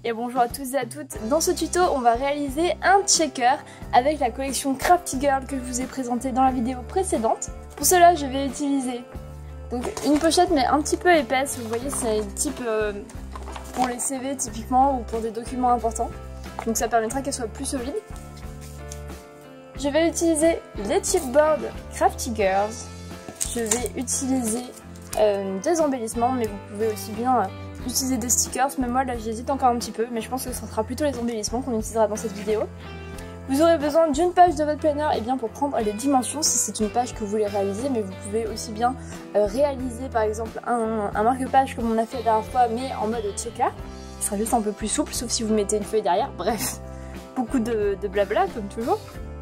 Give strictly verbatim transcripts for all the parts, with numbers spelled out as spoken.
Et bonjour à tous et à toutes. Dans ce tuto, on va réaliser un checker avec la collection Crafty Girl que je vous ai présentée dans la vidéo précédente. Pour cela, je vais utiliser donc une pochette mais un petit peu épaisse. Vous voyez, c'est type euh, pour les C V typiquement ou pour des documents importants. Donc ça permettra qu'elle soit plus solide. Je vais utiliser les chipboards Crafty Girls. Je vais utiliser euh, des embellissements, mais vous pouvez aussi bien euh, utiliser des stickers. Mais moi là j'hésite encore un petit peu, mais je pense que ce sera plutôt les embellissements qu'on utilisera dans cette vidéo. Vous aurez besoin d'une page de votre planner et bien pour prendre les dimensions si c'est une page que vous voulez réaliser, mais vous pouvez aussi bien euh, réaliser par exemple un, un marque-page comme on a fait la dernière fois mais en mode checker. Il sera juste un peu plus souple, sauf si vous mettez une feuille derrière. Bref, beaucoup de, de blabla comme toujours.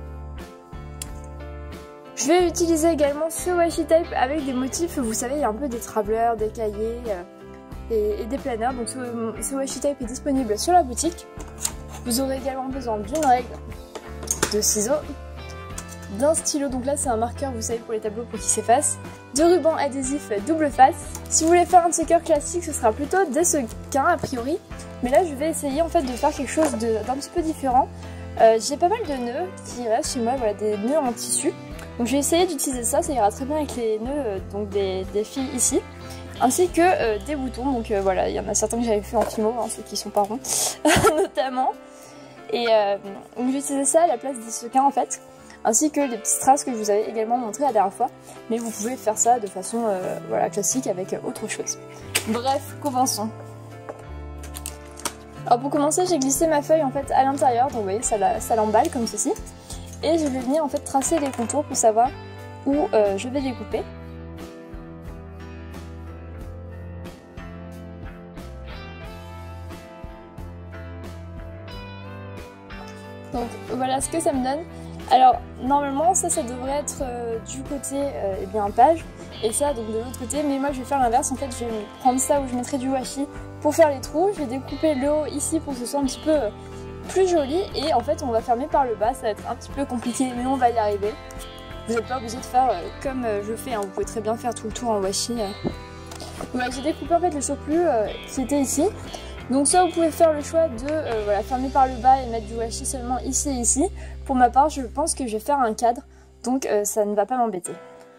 Je vais utiliser également ce washi tape avec des motifs, vous savez, il y a un peu des travelers, des cahiers euh, et, et des planners. Donc ce, ce washi tape est disponible sur la boutique. Vous aurez également besoin d'une règle, de ciseaux, d'un stylo, donc là c'est un marqueur, vous savez, pour les tableaux pour qu'ils s'effacent, de ruban adhésif double face. Si vous voulez faire un checker classique, ce sera plutôt des sequins a priori, mais là je vais essayer en fait de faire quelque chose d'un petit peu différent. Euh, J'ai pas mal de nœuds qui restent chez moi, voilà, des nœuds en tissu. Donc je vais essayer d'utiliser ça, ça ira très bien avec les nœuds euh, donc des, des filles ici, ainsi que euh, des boutons. Donc euh, voilà, il y en a certains que j'avais fait en fimo, hein, ceux qui sont pas ronds notamment. Et euh, donc je vais utiliser ça à la place des sequins en fait, ainsi que les petites strass que je vous avais également montré la dernière fois. Mais vous pouvez faire ça de façon euh, voilà, classique avec autre chose. Bref, commençons. Alors pour commencer, j'ai glissé ma feuille en fait à l'intérieur, donc vous voyez ça l'emballe comme ceci. Et je vais venir en fait tracer les contours pour savoir où euh, je vais les couper. Donc voilà ce que ça me donne. Alors normalement ça, ça devrait être euh, du côté euh, eh bien page et ça donc de l'autre côté. Mais moi je vais faire l'inverse. En fait je vais prendre ça où je mettrai du washi pour faire les trous. Je vais découper le haut ici pour que ce soit un petit peu euh, plus joli et en fait on va fermer par le bas. Ça va être un petit peu compliqué mais on va y arriver. Vous n'êtes pas obligé de faire euh, comme euh, je fais, hein. Vous pouvez très bien faire tout le tour en washi. Euh. Voilà, j'ai découpé en fait le surplus euh, qui était ici. Donc soit vous pouvez faire le choix de euh, voilà, fermer par le bas et mettre du washi seulement ici et ici. Pour ma part je pense que je vais faire un cadre, donc euh, ça ne va pas m'embêter.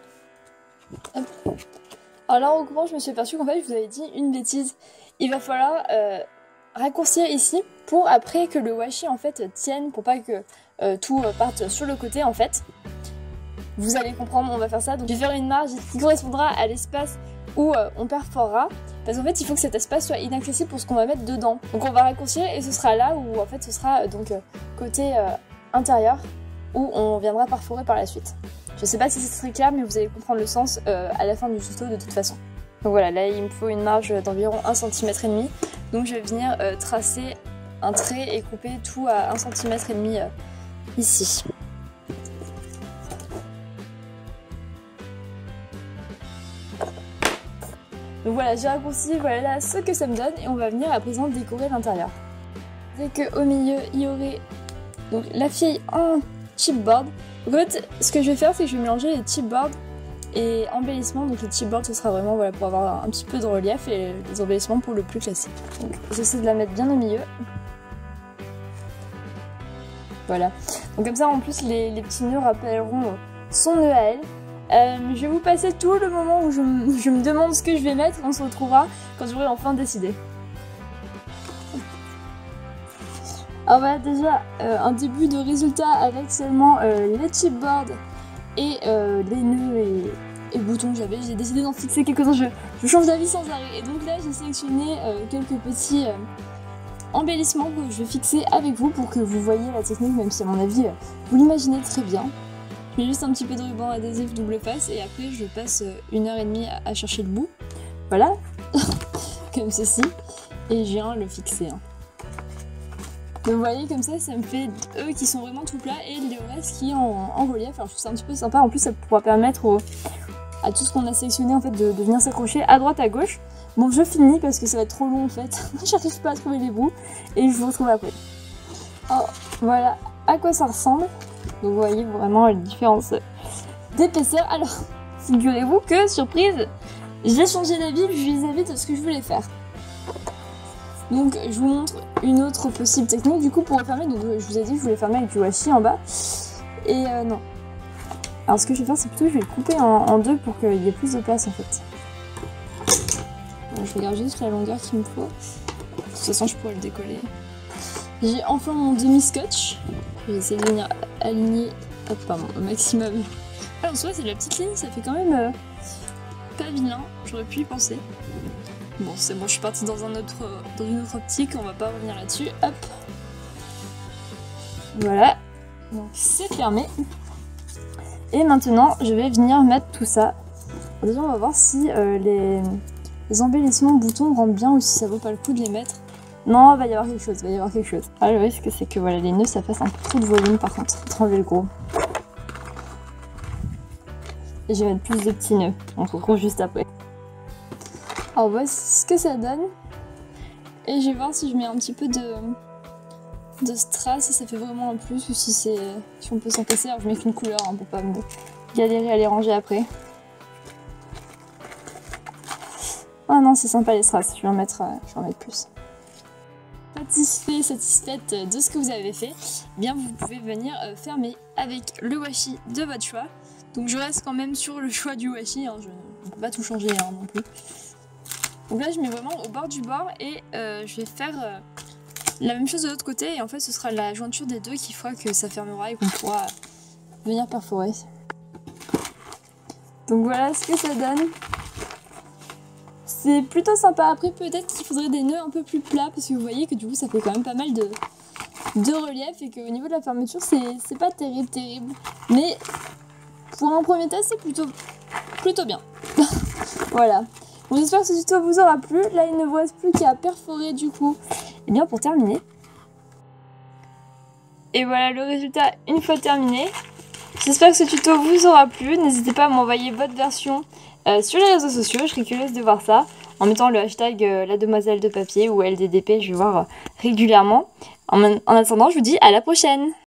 Alors là au courant je me suis aperçue qu'en fait je vous avais dit une bêtise. Il va falloir euh, raccourcir ici pour après que le washi en fait tienne, pour pas que euh, tout parte sur le côté en fait. Vous allez comprendre, on va faire ça. Donc je vais faire une marge qui correspondra à l'espace où euh, on perforera. Parce qu'en fait il faut que cet espace soit inaccessible pour ce qu'on va mettre dedans. Donc on va raccourcir et ce sera là où en fait ce sera euh, donc euh, côté euh, intérieur où on viendra perforer par la suite. Je sais pas si c'est très clair mais vous allez comprendre le sens euh, à la fin du tuto de toute façon. Donc voilà, là il me faut une marge d'environ un centimètre et demi. Donc je vais venir euh, tracer un trait et couper tout à un centimètre et demi euh, ici. Donc voilà, j'ai raccourci, voilà ce que ça me donne et on va venir à présent décorer l'intérieur. Dès qu'au milieu il y aurait donc la fille en chipboard. Donc en fait, ce que je vais faire c'est que je vais mélanger les chipboards et embellissements. Donc les chipboards ce sera vraiment voilà, pour avoir un petit peu de relief et les embellissements pour le plus classique. Donc j'essaie de la mettre bien au milieu. Voilà. Donc comme ça en plus les, les petits nœuds rappelleront son nœud à elle. Euh, je vais vous passer tout le moment où je, je me demande ce que je vais mettre. On se retrouvera quand j'aurai enfin décidé. Alors voilà déjà euh, un début de résultat avec seulement euh, les chipboards et euh, les nœuds et, et boutons que j'avais. J'ai décidé d'en fixer quelques-uns. Je, je change d'avis sans arrêt. Et donc là j'ai sélectionné euh, quelques petits euh, embellissements que je vais fixer avec vous pour que vous voyez la technique, même si à mon avis euh, vous l'imaginez très bien. Je mets juste un petit peu de ruban adhésif double face et après je passe une heure et demie à chercher le bout. Voilà, comme ceci. Et je viens le fixer. Hein. Donc vous voyez comme ça, ça me fait eux qui sont vraiment tout plats et le reste qui est en, en relief. Alors je trouve ça un petit peu sympa. En plus ça pourra permettre au, à tout ce qu'on a sélectionné en fait de, de venir s'accrocher à droite à gauche. Bon je finis parce que ça va être trop long en fait. J'arrive pas à trouver les bouts et je vous retrouve après. Alors voilà à quoi ça ressemble. Donc vous voyez vraiment la différence d'épaisseur. Alors, figurez-vous que, surprise, j'ai changé d'avis vis-à-vis de ce que je voulais faire. Donc je vous montre une autre possible technique du coup pour refermer. Donc je vous ai dit que je voulais fermer avec du washi en bas. Et euh, non. Alors ce que je vais faire, c'est plutôt je vais le couper en, en deux pour qu'il y ait plus de place en fait. Donc, je regarde juste la longueur qu'il me faut. De toute façon, je pourrais le décoller. J'ai enfin mon demi-scotch. Je vais essayer de venir aligner hop, pardon, au maximum. Alors, en soi, c'est de la petite ligne, ça fait quand même euh, pas vilain. J'aurais pu y penser. Bon, c'est bon, je suis partie dans, un autre, dans une autre optique, on va pas revenir là-dessus. Hop. Voilà. Donc, c'est fermé. Et maintenant, je vais venir mettre tout ça. Déjà, on va voir si euh, les, les embellissements boutons rentrent bien ou si ça vaut pas le coup de les mettre. Non, il va y avoir quelque chose, il va y avoir quelque chose. Ah, le risque, c'est que voilà, les nœuds, ça fasse un peu trop de volume par contre. Je vais enlever le gros. Et je vais mettre plus de petits nœuds. On se retrouve juste après. Alors, voici ce que ça donne. Et je vais voir si je mets un petit peu de, de strass, si ça fait vraiment un plus ou si, c'est si on peut s'en passer. Alors, je mets qu'une couleur hein, pour pas me galérer à les ranger après. Ah non, c'est sympa les strass, je vais en mettre, euh, je vais en mettre plus. Satisfait, satisfaite de ce que vous avez fait, eh bien vous pouvez venir euh, fermer avec le washi de votre choix. Donc je reste quand même sur le choix du washi, hein, je ne peux pas tout changer hein, non plus. Donc là je mets vraiment au bord du bord et euh, je vais faire euh, la même chose de l'autre côté et en fait ce sera la jointure des deux qui fera que ça fermera et qu'on pourra venir perforer. Donc voilà ce que ça donne. C'est plutôt sympa. Après, peut-être qu'il faudrait des nœuds un peu plus plats parce que vous voyez que du coup, ça fait quand même pas mal de, de relief et qu'au niveau de la fermeture, c'est pas terrible, terrible. Mais pour un premier test, c'est plutôt, plutôt bien. Voilà. Bon, j'espère que ce tuto vous aura plu. Là, il ne vous reste plus qu'à perforer du coup. Et bien, pour terminer. Et voilà le résultat une fois terminé. J'espère que ce tuto vous aura plu. N'hésitez pas à m'envoyer votre version Euh, sur les réseaux sociaux, je serais curieuse de voir ça en mettant le hashtag euh, la demoiselle de papier ou L D D P, je vais voir euh, régulièrement. En, en attendant, je vous dis à la prochaine!